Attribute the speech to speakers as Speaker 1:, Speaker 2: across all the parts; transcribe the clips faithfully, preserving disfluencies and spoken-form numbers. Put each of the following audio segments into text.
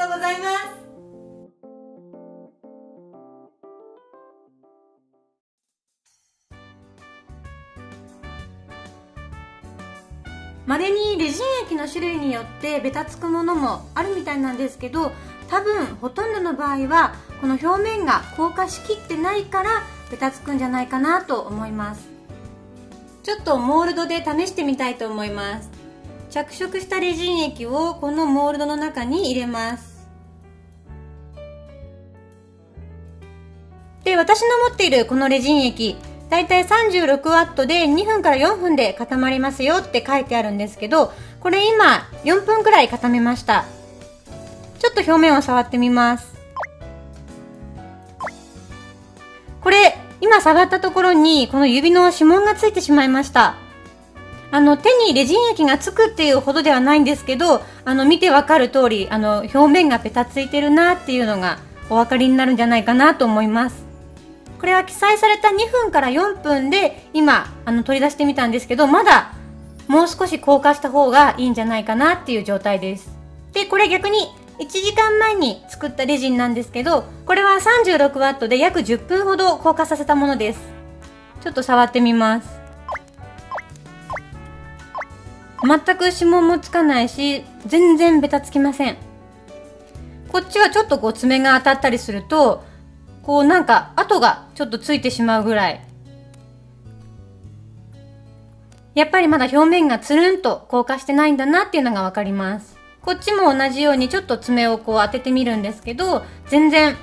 Speaker 1: とうございます。稀にレジン液の種類によってベタつくものもあるみたいなんですけど、多分ほとんどの場合はこの表面が硬化しきってないからベタつくんじゃないかなと思います。ちょっとモールドで試してみたいと思います。着色したレジン液をこのモールドの中に入れます。で、私の持っているこのレジン液、だいたいさんじゅうろくワットでにふんからよんぷんで固まりますよって書いてあるんですけど、これ今よんぷんくらい固めました。ちょっと表面を触ってみます。これ今触ったところにこの指の指紋がついてしまいました。あの手にレジン液がつくっていうほどではないんですけど、あの見てわかる通り、あの表面がペタついてるなっていうのがお分かりになるんじゃないかなと思います。これは記載されたにふんからよんぷんで今あの取り出してみたんですけど、まだもう少し硬化した方がいいんじゃないかなっていう状態です。で、これ逆にいちじかんまえに作ったレジンなんですけど、これはさんじゅうろくワットで約じゅっぷんほど硬化させたものです。ちょっと触ってみます。全く指紋もつかないし、全然ベタつきません。こっちはちょっとこう爪が当たったりすると、こうなんか跡がちょっとついてしまうぐらい。やっぱりまだ表面がつるんと硬化してないんだなっていうのがわかります。こっちも同じようにちょっと爪をこう当ててみるんですけど、全然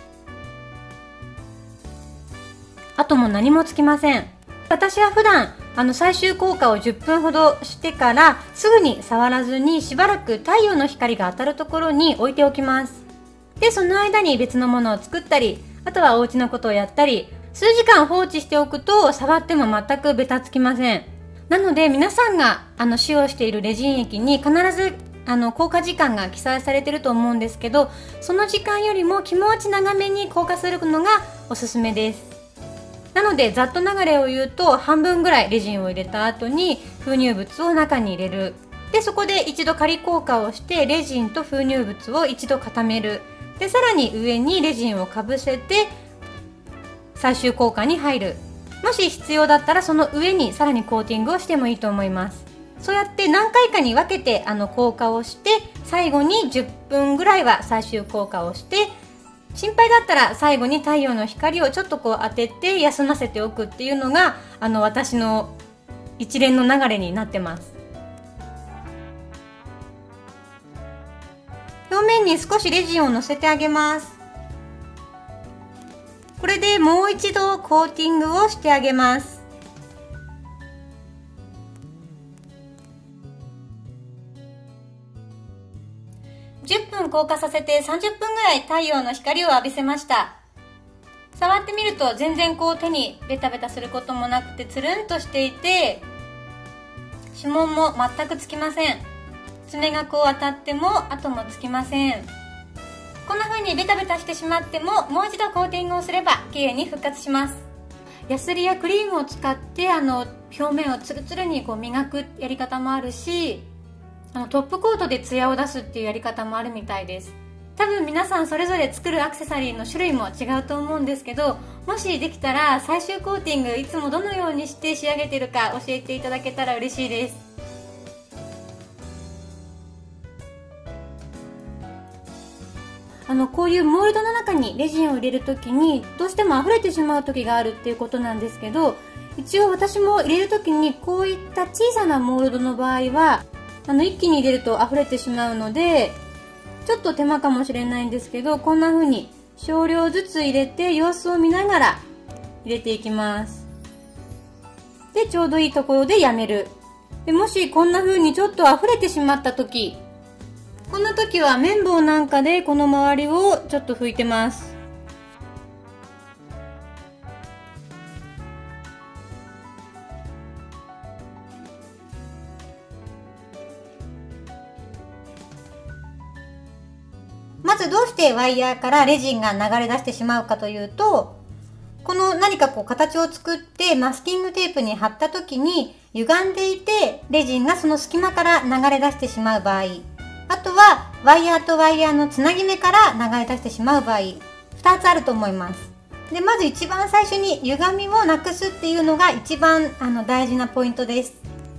Speaker 1: 跡も何もつきません。私は普段あの最終硬化をじゅっぷんほどしてからすぐに触らずにしばらく太陽の光が当たるところに置いておきます。で、その間に別のものを作ったり、あとはお家のことをやったり、数時間放置しておくと触っても全くベタつきません。なので皆さんがあの使用しているレジン液に必ずあの硬化時間が記載されていると思うんですけど、その時間よりも気持ち長めに硬化するのがおすすめです。なのでざっと流れを言うと、半分ぐらいレジンを入れた後に封入物を中に入れる。で、そこで一度仮硬化をしてレジンと封入物を一度固める。で、さらに上にレジンをかぶせて最終硬化に入る。もし必要だったらその上にさらにコーティングをしてもいいと思います。そうやって何回かに分けてあの硬化をして、最後にじゅっぷんぐらいは最終硬化をして、心配だったら最後に太陽の光をちょっとこう当てて休ませておくっていうのがあの私の一連の流れになってます。表面に少しレジンをのせてあげます。これでもう一度コーティングをしてあげます。じゅっぷん硬化させてさんじゅっぷんぐらい太陽の光を浴びせました。触ってみると全然こう手にベタベタすることもなくてつるんとしていて、指紋も全くつきません。爪がこう当たっても跡もつきません。こんな風にベタベタしてしまっても、もう一度コーティングをすれば綺麗に復活します。ヤスリやクリームを使ってあの表面をツルツルにこう磨くやり方もあるし、あのトップコートでツヤを出すっていうやり方もあるみたいです。多分皆さんそれぞれ作るアクセサリーの種類も違うと思うんですけど、もしできたら最終コーティングいつもどのようにして仕上げてるか教えていただけたら嬉しいです。あのこういうモールドの中にレジンを入れるときにどうしても溢れてしまう時があるっていうことなんですけど、一応私も入れるときにこういった小さなモールドの場合はあの一気に入れると溢れてしまうので、ちょっと手間かもしれないんですけど、こんな風に少量ずつ入れて様子を見ながら入れていきます。で、ちょうどいいところでやめる。で、もしこんな風にちょっと溢れてしまった時、こんな時は綿棒なんかでこの周りをちょっと拭いてます。まずどうしてワイヤーからレジンが流れ出してしまうかというと、この何かこう形を作ってマスキングテープに貼った時に歪んでいてレジンがその隙間から流れ出してしまう場合、あとはワイヤーとワイヤーのつなぎ目から流れ出してしまう場合、ふたつあると思います。で、まず一番最初に歪みをなくすっていうのが一番あの大事なポイントです。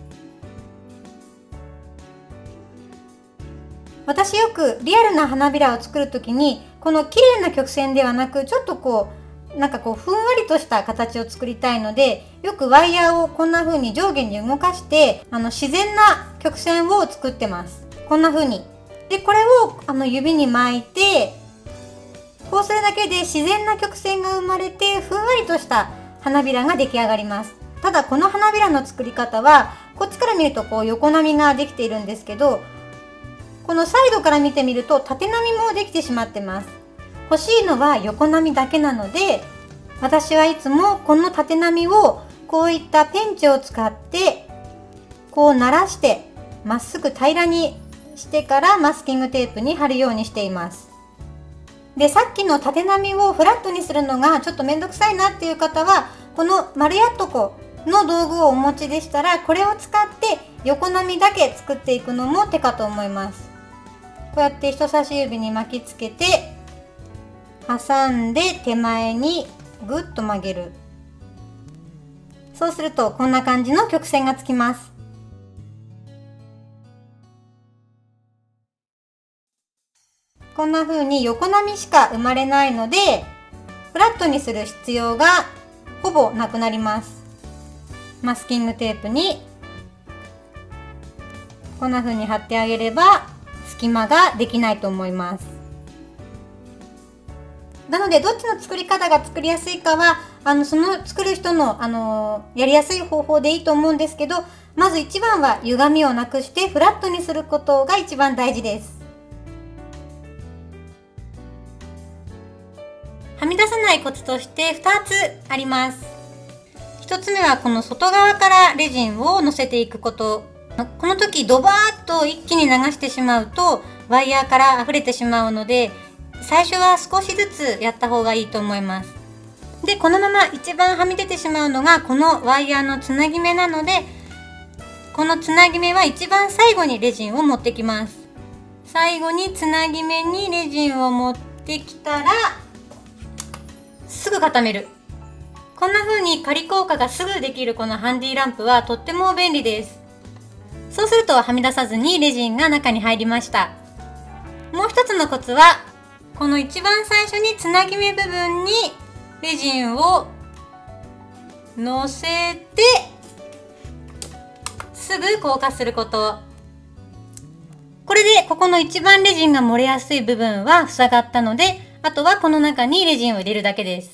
Speaker 1: 私よくリアルな花びらを作るときに、この綺麗な曲線ではなく、ちょっとこうなんかこうふんわりとした形を作りたいので、よくワイヤーをこんな風に上下に動かしてあの自然な曲線を作ってます。こんな風に。でこれをあの指に巻いて、こうするだけで自然な曲線が生まれて、ふんわりとした花びらが出来上がります。ただこの花びらの作り方はこっちから見るとこう横波ができているんですけど、このサイドから見てみると縦波もできてしまってます。欲しいのは横波だけなので、私はいつもこの縦波をこういったペンチを使ってこうならしてまっすぐ平らにしてからマスキングテープに貼るようにしています。で、さっきの縦波をフラットにするのがちょっとめんどくさいなっていう方は、この丸やっとこの道具をお持ちでしたら、これを使って横波だけ作っていくのも手かと思います。こうやって人差し指に巻きつけて挟んで手前にぐっと曲げる。そうするとこんな感じの曲線がつきます。こんな風に横波しか生まれないので、フラットにする必要がほぼなくなります。マスキングテープにこんな風に貼ってあげれば隙間ができないと思います。なのでどっちの作り方が作りやすいかはあのその作る人の、あのー、やりやすい方法でいいと思うんですけど、まず一番は歪みをなくしてフラットにすることが一番大事です。はみ出さないコツとしてふたつあります。ひとつめはこの外側からレジンをのせていくこと。この時ドバーッと一気に流してしまうとワイヤーから溢れてしまうので、最初は少しずつやった方がいいと思います。で、このまま一番はみ出てしまうのがこのワイヤーのつなぎ目なので、このつなぎ目は一番最後にレジンを持ってきます。最後につなぎ目にレジンを持ってきたらすぐ固める。こんな風に仮効果がすぐできるこのハンディランプはとっても便利です。そうするとはみ出さずにレジンが中に入りました。もう一つのコツは、この一番最初につなぎ目部分にレジンをのせてすぐ硬化すること。これでここの一番レジンが漏れやすい部分は塞がったので、あとはこの中にレジンを入れるだけです。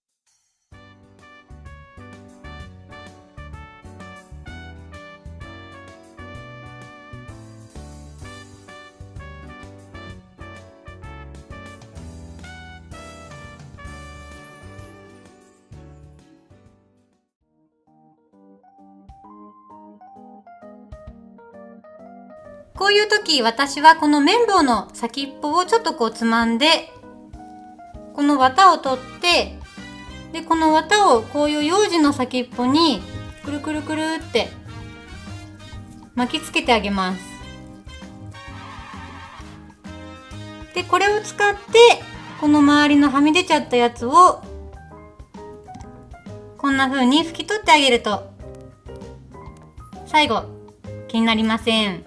Speaker 1: こういう時、私はこの綿棒の先っぽをちょっとこうつまんで、この綿を取って、でこの綿をこういう楊枝の先っぽにくるくるくるって巻きつけてあげます。でこれを使ってこの周りのはみ出ちゃったやつをこんな風に拭き取ってあげると最後気になりません。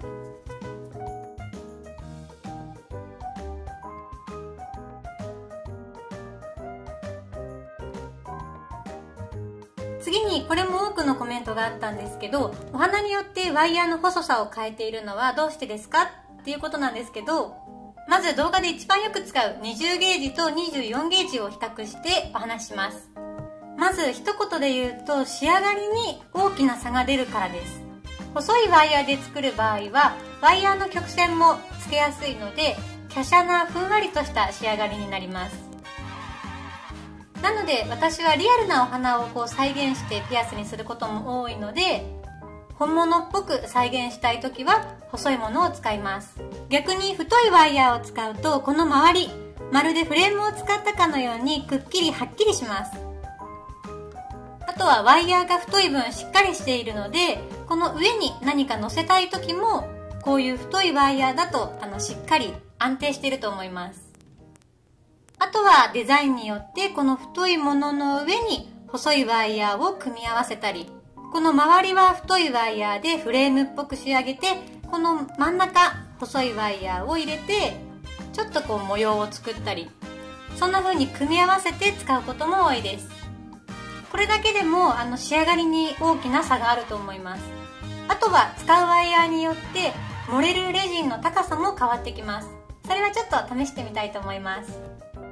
Speaker 1: 次にこれも多くのコメントがあったんですけど、お花によってワイヤーの細さを変えているのはどうしてですかっていうことなんですけど、まず動画で一番よく使うにじゅうゲージとにじゅうよんゲージを比較してお話しします。まず一言で言うと、仕上がりに大きな差が出るからです。細いワイヤーで作る場合はワイヤーの曲線もつけやすいので、華奢なふんわりとした仕上がりになります。なので私はリアルなお花をこう再現してピアスにすることも多いので、本物っぽく再現したい時は細いものを使います。逆に太いワイヤーを使うと、この周りまるでフレームを使ったかのようにくっきりはっきりします。あとはワイヤーが太い分しっかりしているので、この上に何か乗せたい時もこういう太いワイヤーだとあのしっかり安定していると思います。あとはデザインによってこの太いものの上に細いワイヤーを組み合わせたり、この周りは太いワイヤーでフレームっぽく仕上げて、この真ん中細いワイヤーを入れてちょっとこう模様を作ったり、そんな風に組み合わせて使うことも多いです。これだけでもあの仕上がりに大きな差があると思います。あとは使うワイヤーによって盛れるレジンの高さも変わってきます。それはちょっと試してみたいと思います。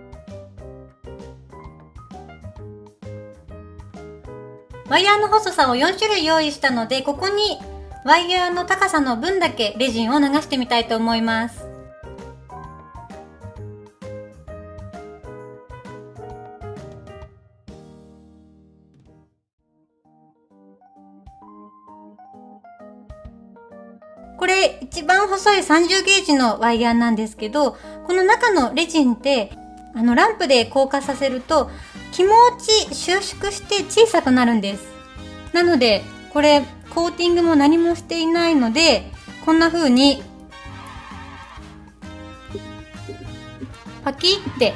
Speaker 1: ワイヤーの細さをよん種類用意したので、ここにワイヤーの高さの分だけレジンを流してみたいと思います。これ一番細いさんじゅうゲージのワイヤーなんですけど、この中のレジンってあのランプで硬化させると気持ち収縮して小さくなるんです。なのでこれコーティングも何もしていないので、こんな風にパキって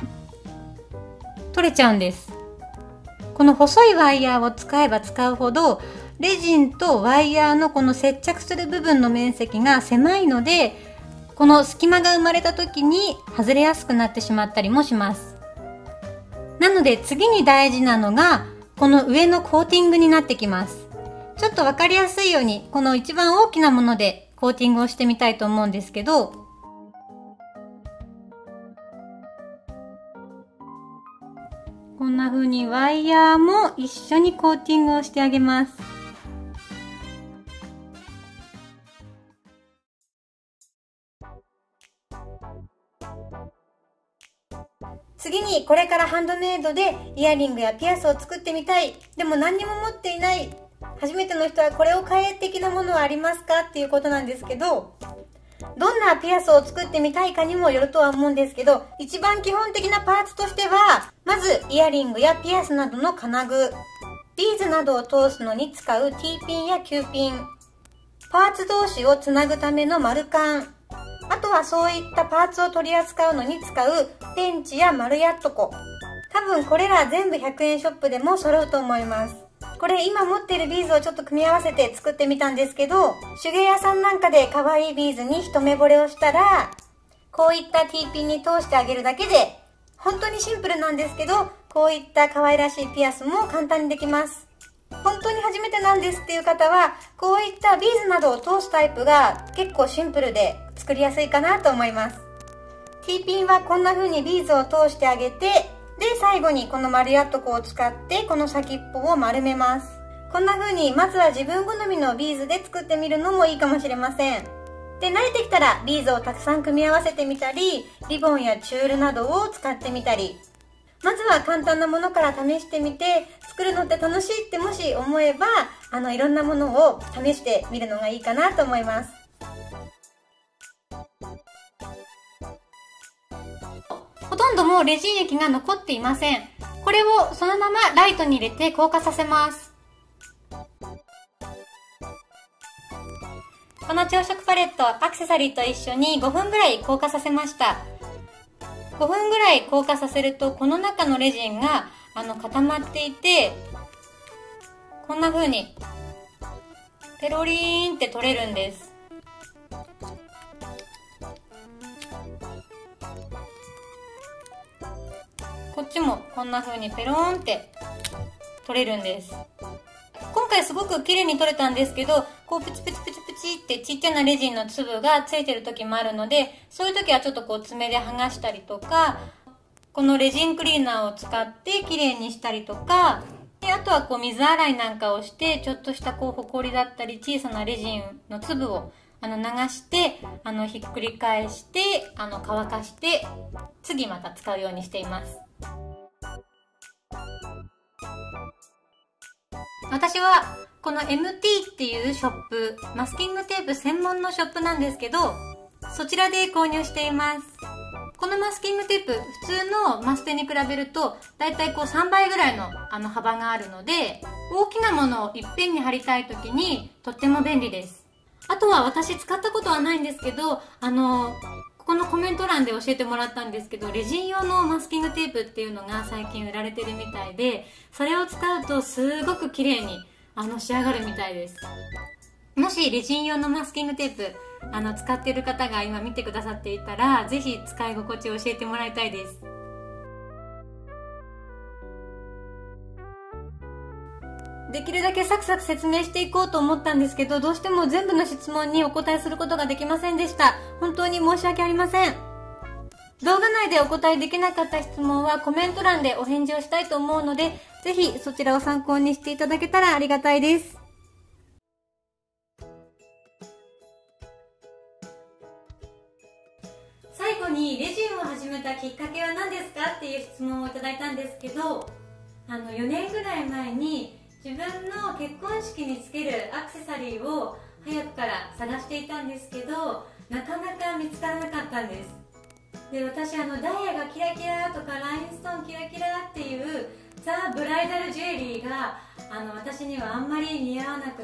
Speaker 1: 取れちゃうんです。この細いワイヤーを使えば使うほどレジンとワイヤーのこの接着する部分の面積が狭いので、この隙間が生まれた時に外れやすくなってしまったりもします。なので次に大事なのがこの上のコーティングになってきます。ちょっとわかりやすいようにこの一番大きなものでコーティングをしてみたいと思うんですけど、こんな風にワイヤーも一緒にコーティングをしてあげます。次にこれからハンドメイドでイヤリングやピアスを作ってみたい、でも何にも持っていない、初めての人はこれを買え的なものはありますかっていうことなんですけど、どんなピアスを作ってみたいかにもよるとは思うんですけど、一番基本的なパーツとしては、まずイヤリングやピアスなどの金具、ビーズなどを通すのに使う T ピンや Q ピン、パーツ同士をつなぐための丸カン、あとはそういったパーツを取り扱うのに使うペンチや丸やっとこ。多分これら全部ひゃくえんショップでも揃うと思います。これ今持っているビーズをちょっと組み合わせて作ってみたんですけど、手芸屋さんなんかで可愛いビーズに一目惚れをしたら、こういった T ピンに通してあげるだけで、本当にシンプルなんですけど、こういった可愛らしいピアスも簡単にできます。本当に初めてなんですっていう方は、こういったビーズなどを通すタイプが結構シンプルで作りやすいかなと思います。T ピンはこんな風にビーズを通してあげて、で最後にこの丸やっとこを使ってこの先っぽを丸めます。こんな風にまずは自分好みのビーズで作ってみるのもいいかもしれません。で慣れてきたらビーズをたくさん組み合わせてみたり、リボンやチュールなどを使ってみたり、まずは簡単なものから試してみて、作るのって楽しいってもし思えば、あのいろんなものを試してみるのがいいかなと思います。ほとんどもうレジン液が残っていません。これをそのままライトに入れて硬化させます。この朝食パレット、アクセサリーと一緒にごふんぐらい硬化させました。ごふんぐらい硬化させるとこの中のレジンがあの固まっていて、こんな風にペロリーンって取れるんです。こっちもこんな風にペローンって取れるんです。今回すごく綺麗に取れたんですけど、こうプチプチプチプチってちっちゃなレジンの粒がついてる時もあるので、そういう時はちょっとこう爪で剥がしたりとか、このレジンクリーナーを使って綺麗にしたりとか、であとはこう水洗いなんかをして、ちょっとしたこうホコリだったり小さなレジンの粒をあの流してあのひっくり返してあの乾かして次また使うようにしています。私はこの エムティー っていうショップ、マスキングテープ専門のショップなんですけど、そちらで購入しています。このマスキングテープ、普通のマステに比べるとだいたいこうさんばいぐらいのあの幅があるので、大きなものをいっぺんに貼りたい時にとっても便利です。 あとは私使ったことはないんですけど、あのここのコメント欄で教えてもらったんですけど、レジン用のマスキングテープっていうのが最近売られてるみたいで、それを使うとすごく綺麗にあの仕上がるみたいです。もしレジン用のマスキングテープあの使ってる方が今見てくださっていたら、ぜひ使い心地を教えてもらいたいです。できるだけサクサク説明していこうと思ったんですけど、どうしても全部の質問にお答えすることができませんでした。本当に申し訳ありません。動画内でお答えできなかった質問はコメント欄でお返事をしたいと思うので、ぜひそちらを参考にしていただけたらありがたいです。最後にレジンを始めたきっかけは何ですかっていう質問をいただいたんですけど、あのよねんぐらい前に自分の結婚式につけるアクセサリーを早くから探していたんですけど、なかなか見つからなかったんです。で、私あのダイヤがキラキラとかラインストーンキラキラっていうザ・ブライダルジュエリーがあの私にはあんまり似合わなくって、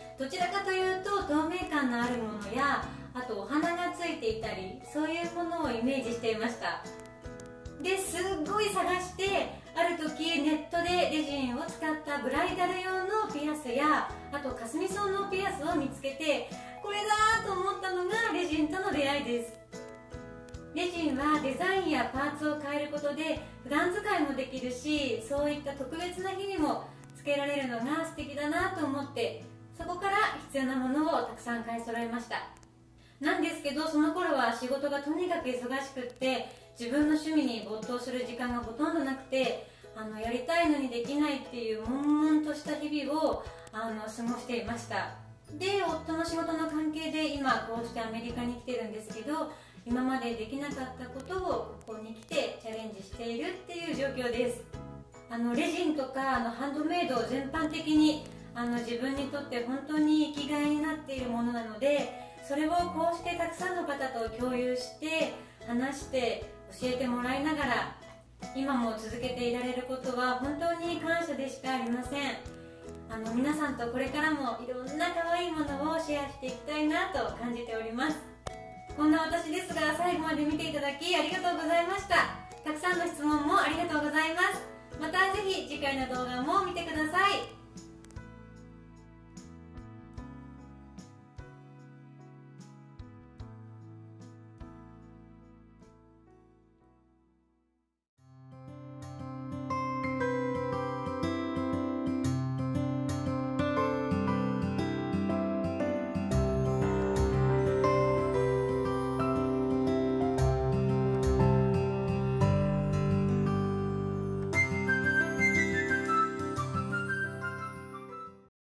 Speaker 1: どちらかというと透明感のあるものや、あとお花がついていたり、そういうものをイメージしていました。ですっごい探して、ある時ネットでレジンを使ったブライダル用のピアスや、あとカスミソウのピアスを見つけて、これだと思ったのがレジンとの出会いです。レジンはデザインやパーツを変えることで普段使いもできるし、そういった特別な日にもつけられるのが素敵だなと思って、そこから必要なものをたくさん買い揃えました。なんですけど、その頃は仕事がとにかく忙しくって、自分の趣味に没頭する時間がほとんどなくて、あのやりたいのにできないっていう悶々とした日々をあの過ごしていました。で、夫の仕事の関係で今こうしてアメリカに来てるんですけど、今までできなかったことをここに来てチャレンジしているっていう状況です。あのレジンとかあのハンドメイド全般的にあの自分にとって本当に生きがいになっているものなので、それをこうしてたくさんの方と共有して話して教えてもらいながら今も続けていられることは本当に感謝でしかありません。あの皆さんとこれからもいろんな可愛いものをシェアしていきたいなと感じております。こんな私ですが、最後まで見ていただきありがとうございました。たくさんの質問もありがとうございます。またぜひ次回の動画も見てください。